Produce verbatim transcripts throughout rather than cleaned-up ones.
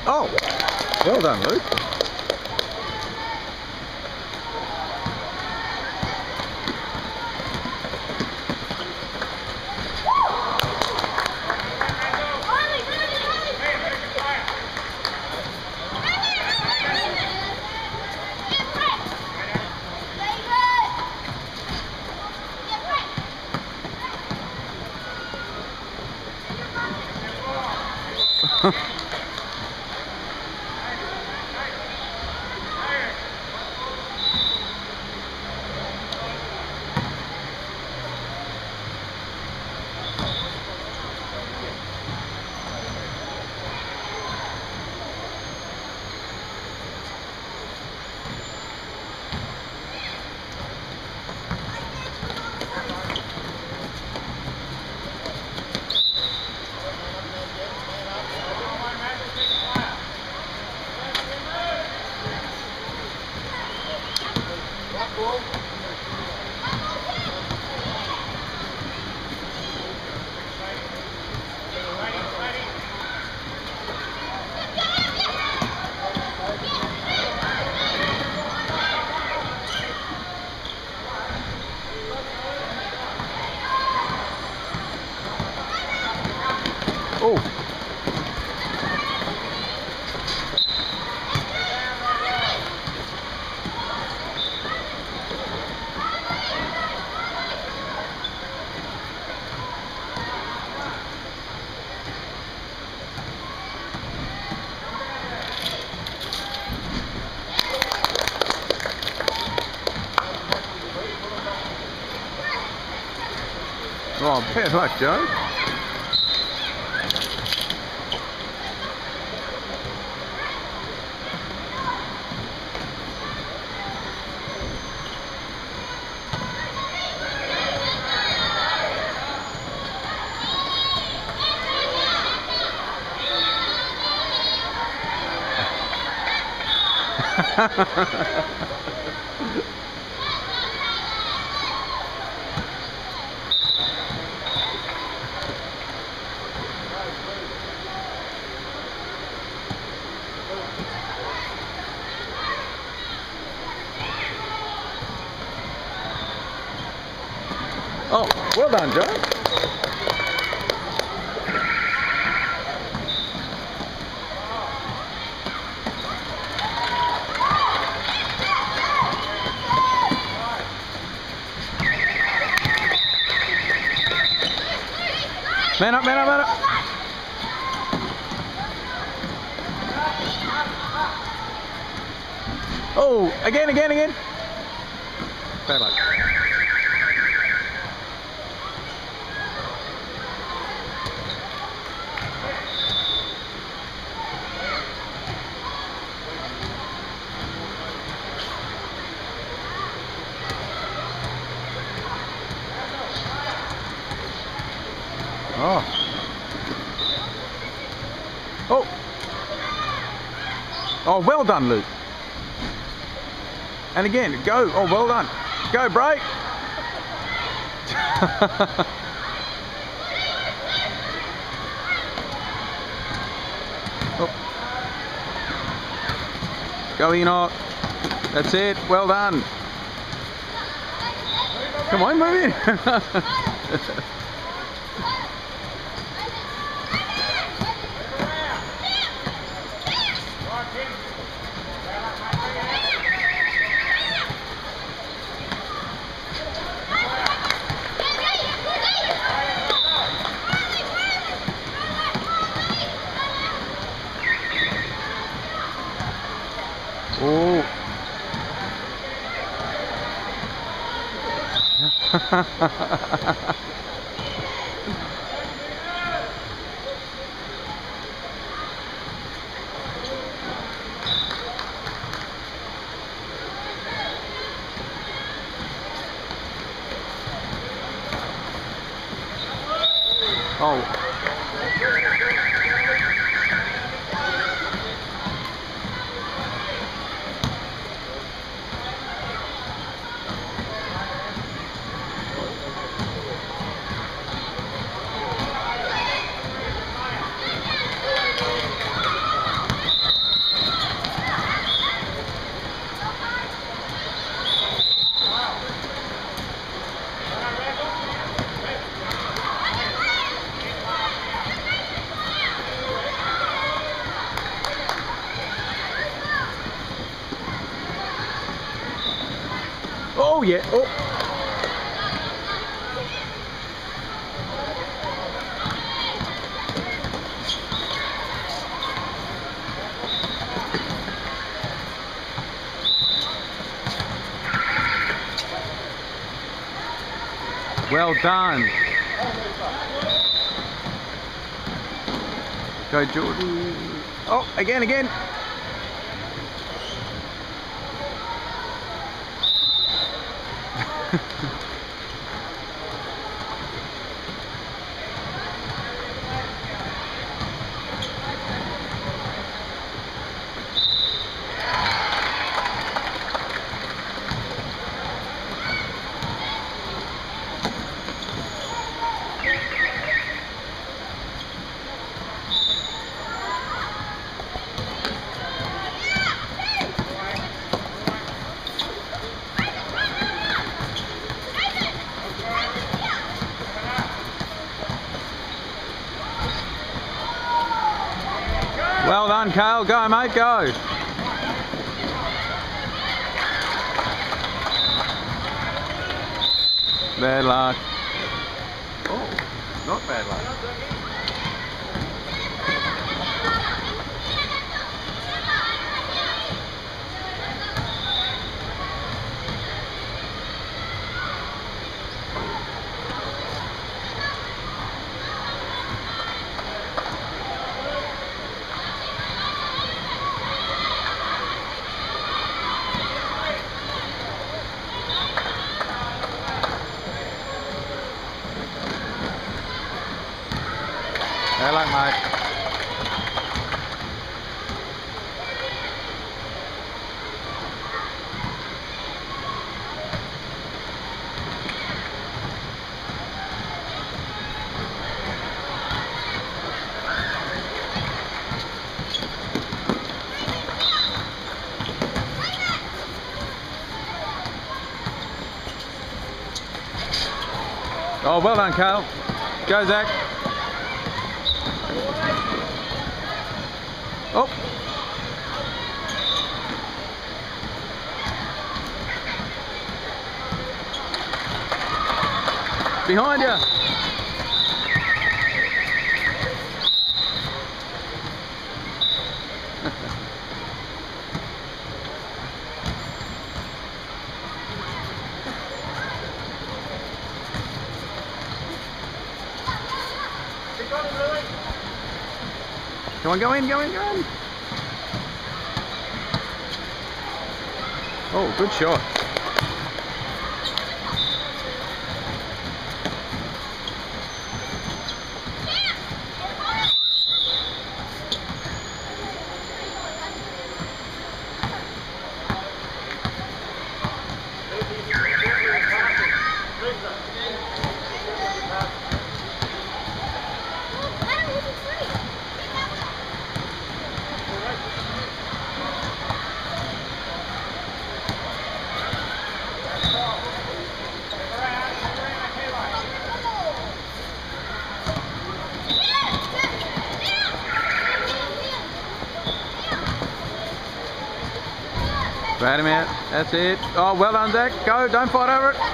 Oh, well done, Luke. Oh. Oh, bad luck, Joe. Oh, well done, Joe. Man up, man up, man up. Oh, again, again, again. Bad luck. Oh. Oh. Oh, well done, Luke. And again, go. Oh, well done. Go, break. Oh. Go, Enoch. That's it. Well done. Come on, move in. Oh. Oh. Oh yeah. Oh. Well done. Go Jordan. Oh, again, again. Well done, Kale. Go, mate, go. Bad luck. Oh, not bad luck. Bad luck, mate. Oh, well done, Kale. Go, Zach. Oh. Behind you. Come on, go in, go in, go in. Oh, good shot. Right him out. That's it. Oh, well done, Zach. Go. Don't fight over it.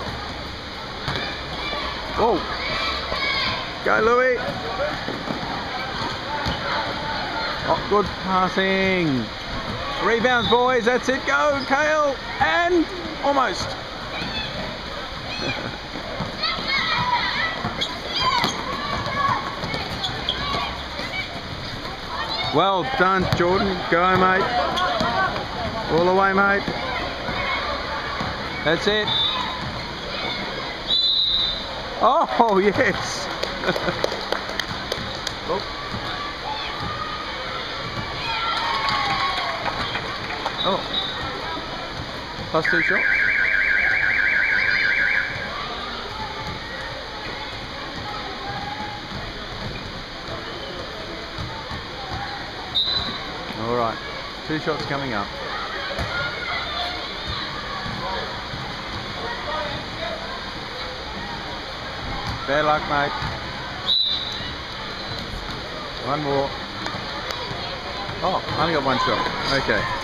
Oh. Go, Louis. Oh, good passing. Rebounds, boys. That's it. Go, Kale. And almost. Well done, Jordan. Go, mate. All the way, mate. That's it. Oh, yes. Oh. Oh. Plus two shots. All right. Two shots coming up. Bad luck, mate. One more. Oh, only got one shot. Okay.